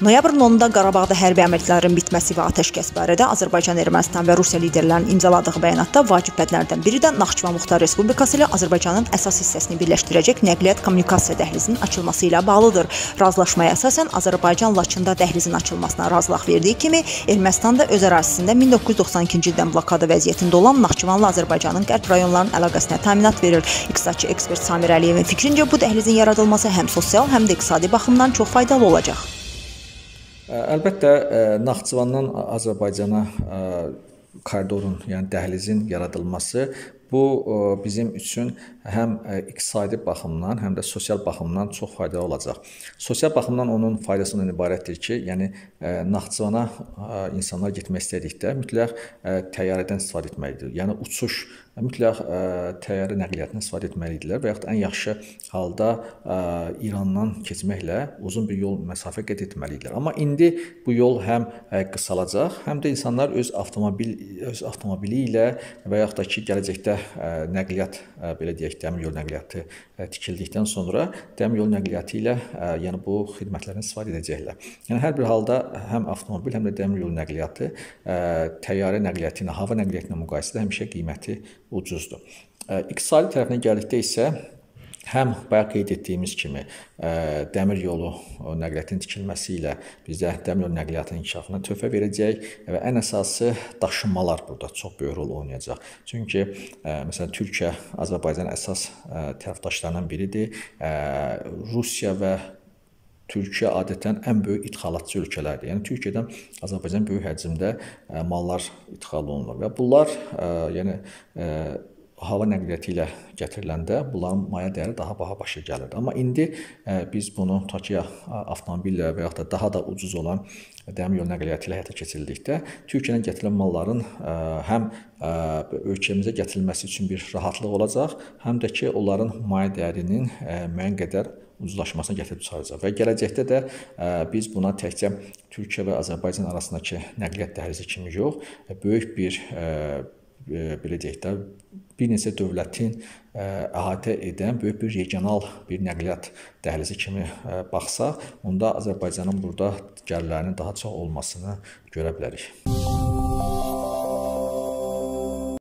Noyabrın 10-da Qarabağda hərbi əməliyyatların bitməsi və atəşkəs barədə Azərbaycan, Ermənistan və Rusiya liderlərinin imzaladığı bəyanatda vacib bədlərdən biri də Naxçıvan Muxtar Respublikası ilə Azərbaycanın əsas hissəsini birləşdirəcək nəqliyyat kommunikasiya dəhlizinin açılması ilə bağlıdır. Razılaşmaya əsasən Azərbaycan Laçında dəhlizin açılmasına razılıq verdiyi kimi, Ermənistan da öz ərazisində 1992-ci ildən blokada vəziyyətində olan Naxçıvanla Azərbaycanın qərb rayonlarının əlaqəsinə təminat verir. İqtisadçı ekspert Samir Əliyevin fikrincə bu dəhlizin yaradılması həm sosial, həm də iqtisadi baxımdan çox faydalı olacaq. Əlbəttə, Naxçıvandan Azərbaycana koridorun, yəni dəhlizin yaradılması bu bizim üçün həm iqtisadi baxımdan, həm də sosial baxımdan çox faydalı olacaq. Sosial baxımdan onun faydası ondan ibarətdir ki, yəni Naxçıvana insanlar getmək istədikdə mütləq təyyarədən istifadə etməlidir. Yəni uçuş mütləq təyyarə nəqliyyatından istifadə etməlidirlər və yaxud ən yaxşı halda İrandan keçməklə uzun bir yol məsafə qət etməlidirlər. Amma indi bu yol həm qısalacaq, həm də insanlar öz avtomobili ilə və yaxud da ki, gələcəkdə nəqliyyat, belə deyək, dəmir yol nəqliyyatı tikildikdən sonra dəmir yol nəqliyyatı ilə yəni bu xidmətlərdən istifadə edəcəklər. Yəni hər bir halda həm avtomobil, həm də dəmir yol nəqliyyatı təyyarə nəqliyyatı ilə, hava nəqliyyatı ilə müqayisədə həmişə qiyməti ucuzdur. İqtisadi tərəfinə gəldikdə isə həm bayaq qeyd etdiyimiz kimi dəmir yolu nəqliyyatının tikilməsi ilə bizə dəmir yolu nəqliyyatının inkişafına töhfə verəcək və ən əsası daşınmalar burada çox böyük rol oynayacaq. Çünki məsələn Türkiyə Azərbaycanın əsas tərəfdaşlarından biridir. Rusiya və Türkiyə adətən ən böyük ixalatçı ölkələrdir. Yəni Türkiyədən Azərbaycan böyük həcmdə mallar ixal olunur və bunlar yəni hava nəqliyyatı ilə gətiriləndə bunların maya dəyəri daha baha başa gəlirdi. Amma indi biz bunu ki avtomobillə və yaxud da daha da ucuz olan dəmir yol nəqliyyatı ilə həyata keçirildikdə Türkiyədən gətirilən malların həm ölkəmizə gətirilməsi üçün bir rahatlıq olacaq, həm də ki onların maya dəyərinin müəyyən qədər ucuzlaşmasına gətirib çıxaracaq və gələcəkdə də biz buna təkcə Türkiyə və Azərbaycan arasındakı nəqliyyat dəhlizi kimi yox, böyük bir belə deyək də bir neçə dövlətin əhatə edən böyük bir regional bir nəqliyyat dəhlizi kimi baxsaq, onda Azərbaycanın burada gəlirlərinin daha çox olmasını görə bilərik.